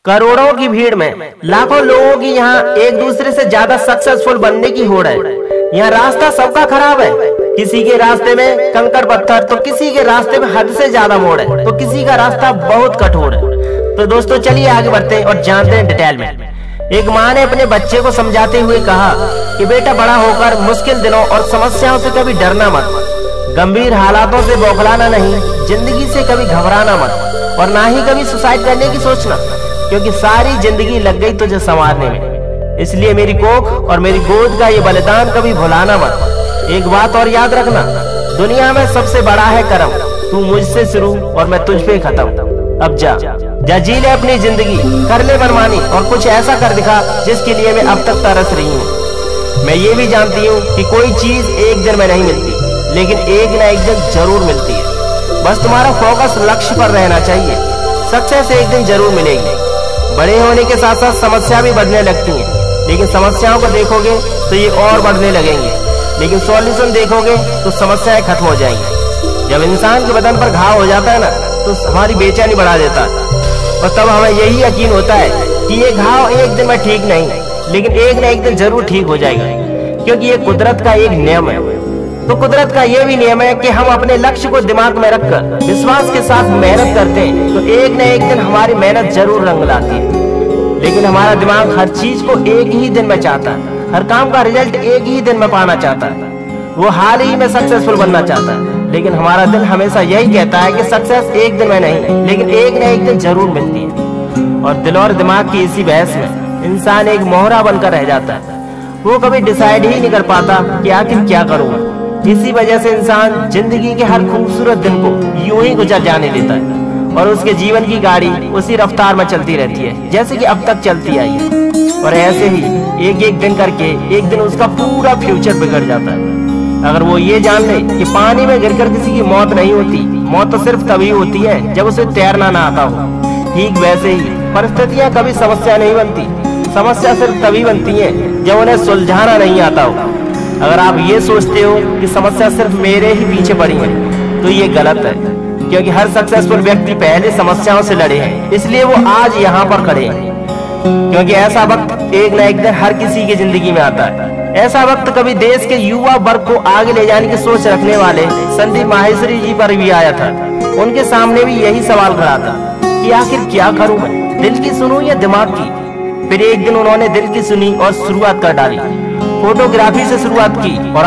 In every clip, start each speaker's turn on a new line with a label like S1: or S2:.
S1: करोड़ों की भीड़ में लाखों लोगों की यहाँ एक दूसरे से ज्यादा सक्सेसफुल बनने की होड़ है। यहाँ रास्ता सबका खराब है, किसी के रास्ते में कंकड़ पत्थर तो किसी के रास्ते में हद से ज्यादा मोड़ है, तो किसी का रास्ता बहुत कठोर है। तो दोस्तों चलिए आगे बढ़ते हैं और जानते हैं डिटेल में। एक माँ ने अपने बच्चे को समझाते हुए कहा कि बेटा बड़ा होकर मुश्किल दिनों और समस्याओं से कभी डरना मत, गंभीर हालातों से बौखलाना नहीं, जिंदगी से कभी घबराना मत और ना ही कभी सुसाइड करने की सोचना, क्योंकि सारी जिंदगी लग गई तुझे संवारने में। इसलिए मेरी कोख और मेरी गोद का ये बलिदान कभी भुलाना मत। एक बात और याद रखना, दुनिया में सबसे बड़ा है कर्म, तू मुझसे शुरू और मैं तुझ पे खत्म। अब जा जी ले अपनी जिंदगी, कर ले मनमानी और कुछ ऐसा कर दिखा जिसके लिए मैं अब तक तरस रही हूँ। मैं ये भी जानती हूँ कि कोई चीज एक दिन में नहीं मिलती, लेकिन एक ना एक दिन जरूर मिलती है। बस तुम्हारा फोकस लक्ष्य पर रहना चाहिए। सक्सेस एक दिन जरूर मिलेगी। बड़े होने के साथ साथ समस्या भी बढ़ने लगती हैं, लेकिन समस्याओं को देखोगे तो ये और बढ़ने लगेंगे, लेकिन सॉल्यूशन देखोगे तो समस्याएं खत्म हो जाएंगी। जब इंसान के बदन पर घाव हो जाता है ना, तो हमारी बेचैनी बढ़ा देता है और तब हमें यही यकीन होता है कि ये घाव एक दिन में ठीक नहीं, लेकिन एक न एक दिन जरूर ठीक हो जाएगा, क्योंकि ये कुदरत का एक नियम है। तो कुदरत का ये भी नियम है कि हम अपने लक्ष्य को दिमाग में रखकर विश्वास के साथ मेहनत करते हैं तो एक न एक दिन हमारी मेहनत जरूर रंग लाती है। लेकिन हमारा दिमाग हर चीज को एक ही दिन में चाहता है, हर काम का रिजल्ट एक ही दिन में पाना चाहता है, वो हाल ही में सक्सेसफुल बनना चाहता है। लेकिन हमारा दिल हमेशा यही कहता है कि सक्सेस एक दिन में नहीं, लेकिन एक न एक दिन जरूर मिलती है। और दिल और दिमाग की इसी बहस में इंसान एक मोहरा बनकर रह जाता है। वो कभी डिसाइड ही नहीं कर पाता कि आखिर क्या करूँगा। इसी वजह से इंसान जिंदगी के हर खूबसूरत दिन को यूं ही गुजर जाने देता है और उसके जीवन की गाड़ी उसी रफ्तार में चलती रहती है जैसे कि अब तक चलती आई है। और ऐसे ही एक एक दिन करके एक दिन उसका पूरा फ्यूचर बिगड़ जाता है। अगर वो ये जान ले कि पानी में गिरकर किसी की मौत नहीं होती, मौत तो सिर्फ तभी होती है जब उसे तैरना ना आता हो। ठीक वैसे ही परिस्थितियां कभी समस्या नहीं बनती, समस्या सिर्फ तभी बनती है जब उन्हें सुलझाना नहीं आता हो। अगर आप ये सोचते हो कि समस्या सिर्फ मेरे ही पीछे पड़ी है, तो ये गलत है, क्योंकि हर सक्सेसफुल व्यक्ति पहले समस्याओं से लड़े हैं, इसलिए वो आज यहाँ पर खड़े हैं। क्योंकि ऐसा वक्त एक न एक दिन हर किसी की जिंदगी में आता है। ऐसा वक्त कभी देश के युवा वर्ग को आगे ले जाने की सोच रखने वाले संदीप माहेश्वरी जी पर भी आया था। उनके सामने भी यही सवाल खड़ा था कि आखिर क्या करूं मैं, दिल की सुनूं या दिमाग की। फिर एक दिन उन्होंने दिल की सुनी और शुरुआत कर डाली। फोटोग्राफी से शुरुआत की और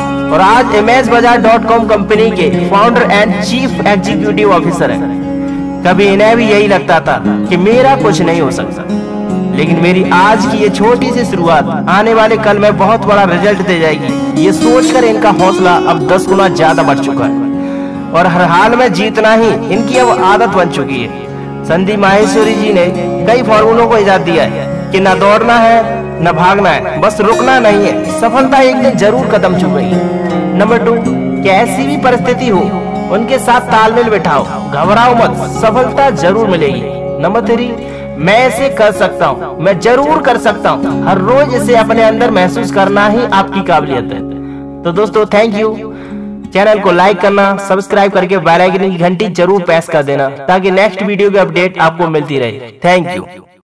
S1: आज imagebazar.com कंपनी के founder and chief executive officer हैं। कभी इन्हें भी यही लगता था कि मेरा कुछ नहीं हो सकता, लेकिन मेरी आज की ये छोटी सी शुरुआत आने वाले कल में बहुत बड़ा रिजल्ट दे जाएगी, ये सोचकर इनका हौसला अब 10 गुना ज्यादा बढ़ चुका है और हर हाल में जीतना ही इनकी अब आदत बन चुकी है। संदीप माहेश्वरी जी ने कई फॉर्मूलों को इजाद दिया है कि न दौड़ना है न भागना है, बस रुकना नहीं है, सफलता एक दिन जरूर कदम चुकेगी। नंबर 2, कैसी भी परिस्थिति हो उनके साथ तालमेल बिठाओ, घबराओ मत, सफलता जरूर मिलेगी। नंबर 3, मैं इसे कर सकता हूँ, मैं जरूर कर सकता हूँ। हर रोज इसे अपने अंदर महसूस करना ही आपकी काबिलियत है। तो दोस्तों थैंक यू। चैनल को लाइक करना, सब्सक्राइब करके बेल आइकन की घंटी जरूर प्रेस कर देना ताकि नेक्स्ट वीडियो की अपडेट आपको मिलती रहे। Thank you.